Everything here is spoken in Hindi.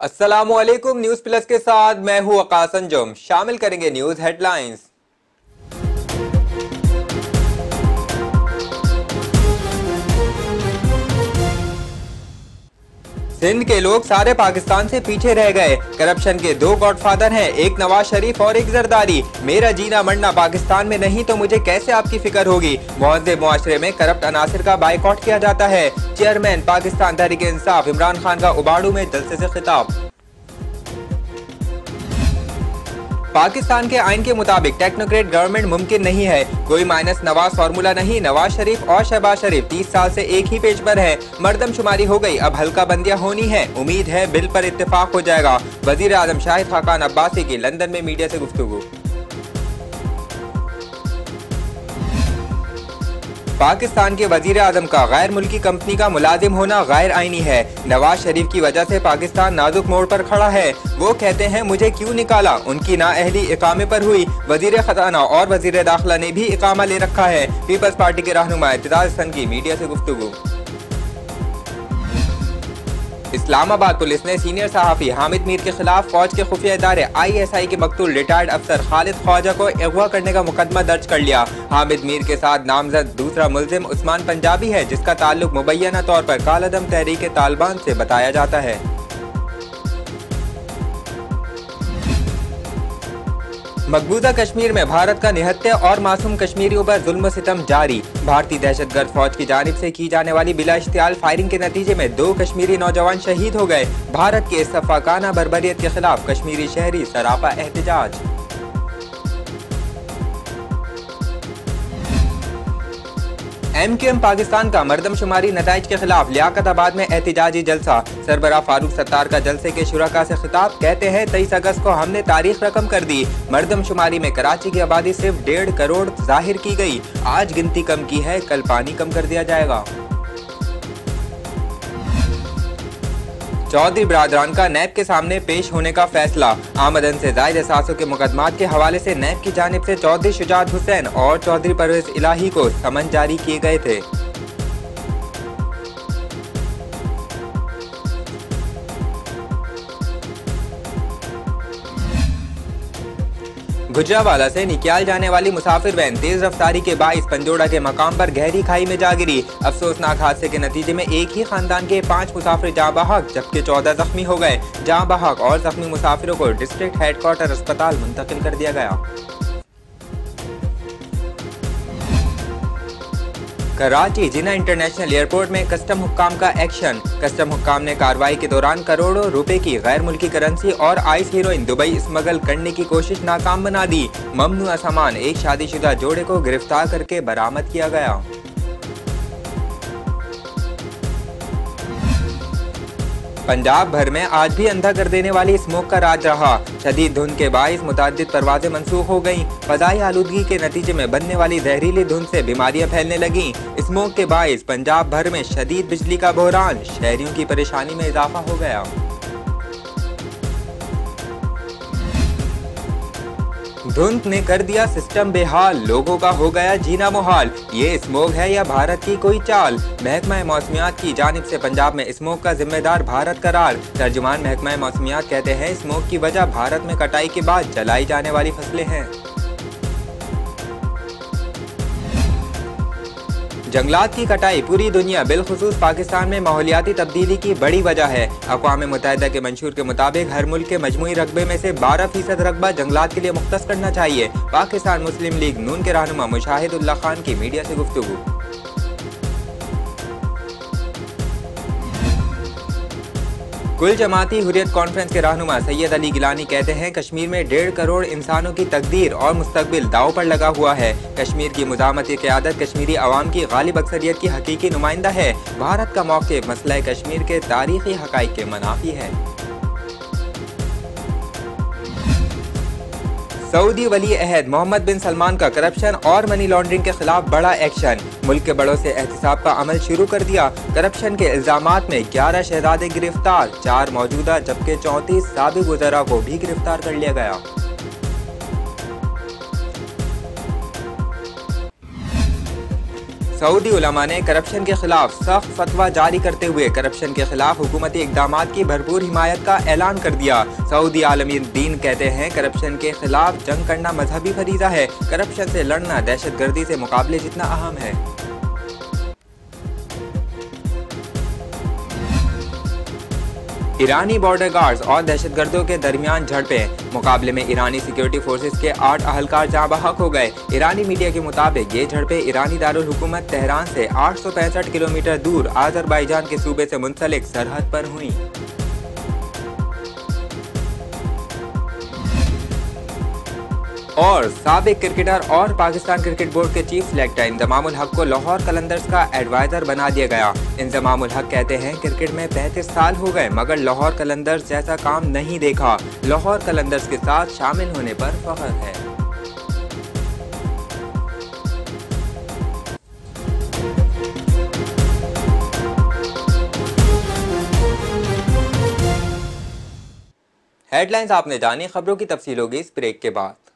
अस्सलामुअलैकुम। न्यूज प्लस के साथ मैं हूं वकास अंजुम। शामिल करेंगे न्यूज हेडलाइंस। सिंध के लोग सारे पाकिस्तान से पीछे रह गए। करप्शन के दो गॉडफादर हैं, एक नवाज शरीफ और एक जरदारी। मेरा जीना मरना पाकिस्तान में नहीं तो मुझे कैसे आपकी फिक्र होगी। मुहज़्ज़ब मुआशरे में करप्ट अनासिर का बाइकआउट किया जाता है। चेयरमैन पाकिस्तान तहरीक इंसाफ इमरान खान का उबाड़ू में जलसे से खिताब। पाकिस्तान के आइन के मुताबिक टेक्नोक्रेट गवर्नमेंट मुमकिन नहीं है। कोई माइनस नवाज फार्मूला नहीं। नवाज शरीफ और शहबाज शरीफ 30 साल से एक ही पेज पर है। मर्दमशुमारी हो गई, अब हल्का बंदियां होनी है। उम्मीद है बिल पर इत्तेफाक हो जाएगा। वजीर आजम शाहिद खाकान अब्बासी की लंदन में मीडिया से गुफ्तगू। पाकिस्तान के वजीर आजम का गैर मुल्की कंपनी का मुलाजिम होना गैर आईनी है। नवाज शरीफ की वजह से पाकिस्तान नाजुक मोड़ पर खड़ा है। वो कहते हैं मुझे क्यों निकाला, उनकी नाअहली इकामे पर हुई। वजीर खजाना और वजीर दाखिला ने भी इकामा ले रखा है। पीपल्स पार्टी के रहनुमा इत्तेजाज हसन की मीडिया से गुफ्तगू। इस्लामाबाद पुलिस ने सीनियर सहाफी हामिद मीर के खिलाफ फौज के खुफिया इदारे ISI के मकतूल रिटायर्ड अफसर खालिद ख्वाजा को अगवा करने का मुकदमा दर्ज कर लिया। हामिद मीर के साथ नामजद दूसरा मुल्जिम उस्मान पंजाबी है, जिसका ताल्लुक मुबैना तौर पर कालअदम तहरीक तालिबान से बताया जाता है। मकबूजा कश्मीर में भारत का निहत्थे और मासूम कश्मीरियों पर जुल्म सितम जारी। भारतीय दहशतगर्द फौज की जानिब से की जाने वाली बिला इश्तियाल फायरिंग के नतीजे में 2 कश्मीरी नौजवान शहीद हो गए। भारत के इस सफाकाना बर्बरियत के खिलाफ कश्मीरी शहरी सरापा एहतजाज। MQM पाकिस्तान का मर्दमशुमारी नताइज के खिलाफ लियाकताबाद में एहतजाजी जलसा। सरबराह फारूक सत्तार का जलसे के शुरका से खिताब। कहते हैं 23 अगस्त को हमने तारीख रकम कर दी। मर्दमशुमारी में कराची की आबादी सिर्फ 1.5 करोड़ जाहिर की गई। आज गिनती कम की है, कल पानी कम कर दिया जाएगा। चौधरी बरादरान का नैब के सामने पेश होने का फैसला। आमदन से जायद एहसासों के मुकदमात के हवाले से नैब की जानिब से चौधरी शुजात हुसैन और चौधरी परवेज इलाही को समन जारी किए गए थे। गुजरावाला से निक्याल जाने वाली मुसाफिर वैन तेज रफ्तारी के बाइस पंजोड़ा के मकाम पर गहरी खाई में जा गिरी। अफसोसनाक हादसे के नतीजे में एक ही खानदान के 5 मुसाफिर जाँ बहक जबकि 14 जख्मी हो गए। जाँ बहक और जख्मी मुसाफिरों को डिस्ट्रिक्ट हेडक्वार्टर अस्पताल मुंतकिल कर दिया गया। कराची जिन्ना इंटरनेशनल एयरपोर्ट में कस्टम हुक्काम का एक्शन। कस्टम हुक्काम ने कार्रवाई के दौरान करोड़ों रुपए की गैर मुल्की करेंसी और आइस हीरोइन दुबई स्मगल करने की कोशिश नाकाम बना दी। ममनुआ सामान एक शादीशुदा जोड़े को गिरफ्तार करके बरामद किया गया। पंजाब भर में आज भी अंधा कर देने वाली स्मोक का राज रहा। शदीद धुंध के बाइस मुताद्दिद परवाजें मंसूख हो गईं। फ़ज़ाई आलूदगी के नतीजे में बनने वाली जहरीली धुंध से बीमारियां फैलने लगीं। स्मोक के बाइस पंजाब भर में शदीद बिजली का बहरान। शहरियों की परेशानी में इजाफा हो गया। धुंध ने कर दिया सिस्टम बेहाल, लोगों का हो गया जीना मुहाल। ये स्मोक है या भारत की कोई चाल। महकमा मौसमियात की जानिब से पंजाब में स्मोक का जिम्मेदार भारत करार। तर्जुमान महकमा मौसमियात कहते हैं स्मोक की वजह भारत में कटाई के बाद जलाई जाने वाली फसलें हैं। जंगलात की कटाई पूरी दुनिया बिलखुसूस पाकिस्तान में माहौलियाती तब्दीली की बड़ी वजह है। अक़वाम मुत्तहिदा के मंशूर के मुताबिक हर मुल्क के मजमूई रकबे में से 12% रकबा जंगलात के लिए मुख्तस करना चाहिए। पाकिस्तान मुस्लिम लीग नून के रहनुमा मुशाहिदुल्लाह खान की मीडिया से गुफ्तगू। कुल जमाती हुर्रियत कॉन्फ्रेंस के रहनुमा सैयद अली गिलानी कहते हैं कश्मीर में 1.5 करोड़ इंसानों की तकदीर और मुस्तकबिल दाव पर लगा हुआ है। कश्मीर की मुज़ाहमती क़यादत कश्मीरी अवाम की गालिब अक्सरियत की हकीकी नुमाइंदा है। भारत का मौक़िफ़ मसला कश्मीर के तारीख़ी हक़ाइक़ के मनाफ़ी है। सऊदी वली अहद मोहम्मद बिन सलमान का करप्शन और मनी लॉन्ड्रिंग के खिलाफ बड़ा एक्शन। मुल्क के बड़ों से एहतिसाब का अमल शुरू कर दिया। करप्शन के इल्जामात में 11 शहजादे गिरफ्तार, 4 मौजूदा जबकि 34 साबिक़ वज़रा को भी गिरफ्तार कर लिया गया। सऊदी उलमा ने करप्शन के खिलाफ सख्त फतवा जारी करते हुए करप्शन के खिलाफ हुकूमती इक़दामात की भरपूर हिमायत का ऐलान कर दिया। सऊदी आलमी दीन कहते हैं करप्शन के खिलाफ जंग करना मजहबी फरीज़ा है। करप्शन से लड़ना दहशतगर्दी से मुकाबले जितना अहम है। ईरानी बॉर्डर गार्ड्स और दहशतगर्दों के दरमियान झड़पें। मुकाबले में ईरानी सिक्योरिटी फोर्सेस के 8 अहलकार जाँ बहक हो गए। ईरानी मीडिया के मुताबिक ये झड़पें ईरानी दारुल हुकूमत तेहरान से 865 किलोमीटर दूर आज़रबाईजान के सूबे से मुंसलिक सरहद पर हुई। और साबिक क्रिकेटर और पाकिस्तान क्रिकेट बोर्ड के चीफ सेलेक्टर इंजमामुल हक को लाहौर कलंदर्स का एडवाइजर बना दिया गया। इंजमामुल हक कहते हैं क्रिकेट में 35 साल हो गए मगर लाहौर कलंदर्स जैसा काम नहीं देखा। लाहौर कलंदर्स के साथ शामिल होने पर फख्र है। हेडलाइंस आपने जानी, खबरों की तफसील होगी इस ब्रेक के बाद।